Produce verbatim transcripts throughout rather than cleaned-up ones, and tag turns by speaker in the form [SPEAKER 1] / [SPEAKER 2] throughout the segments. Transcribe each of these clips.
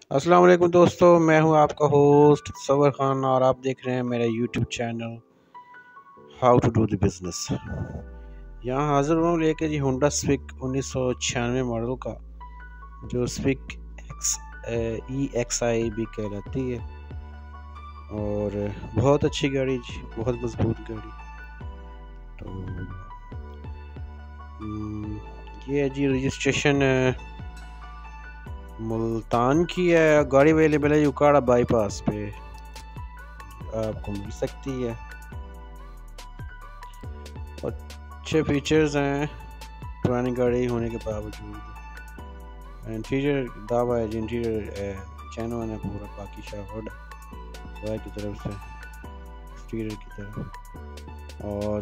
[SPEAKER 1] السلام علیکم دوستو، میں ہوں آپ کا ہوسٹ صور خان اور آپ دیکھ رہے ہیں میرا YouTube channel how to do the business. یہاں حاضر ہوں لے کے جی ہونڈا سوک انیس سو چھیانوے ماڈل کا، جو سوک ایکس ای ایکس آئی بھی کہلاتی ہے، اور بہت اچھی گاڑی جی، بہت مضبوط گاڑی۔ تو یہ ہے جی رجسٹریشن ملتان کی ہے، گاڑی اویلیبل ہے اوکاڑا بائی پاس پہ آپ کو مل سکتی ہے، اچھے فیچرز ہیں پرانی گاڑی ہونے کے باوجود۔ انٹیریئر دعویٰ ہے جی، انٹیریئر چینوان ہے پورا، باقی شاورڈ بائی کی طرف سے ایکسٹیریئر کی طرف، اور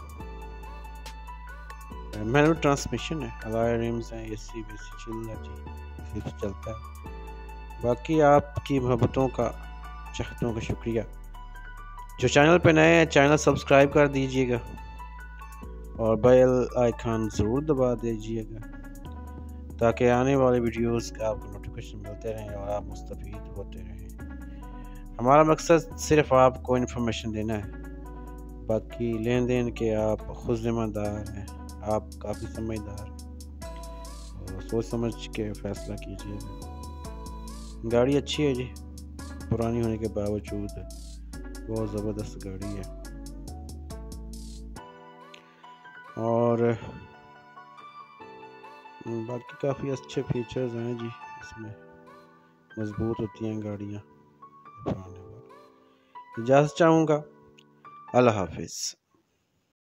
[SPEAKER 1] مینول ٹرانسمیشن ہے، الائے ریمز ہیں، اے سی وی سی چل رہا جی، اسی سے چلتا ہے۔ باقی آپ کی محبتوں کا، چاہتوں کا شکریہ۔ جو چینل پہ نئے ہیں چینل سبسکرائب کر دیجیے گا اور بیل آئیکن ضرور دبا دیجیے گا تاکہ آنے والے ویڈیوز کا آپ کو نوٹیفیکیشن ملتے رہیں اور آپ مستفید ہوتے رہیں۔ ہمارا مقصد صرف آپ کو انفارمیشن دینا ہے، باقی لین دین کے آپ خود ذمہ دار ہیں، آپ کافی سمجھدار ہیں اور سوچ سمجھ کے فیصلہ کیجیے گا۔ گاڑی اچھی ہے جی، پرانی ہونے کے باوجود بہت زبردست گاڑی ہے، اور باقی کافی اچھے فیچرز ہیں جی اس میں، مضبوط ہوتی ہیں گاڑیاں۔ اجازت چاہوں گا، اللہ حافظ۔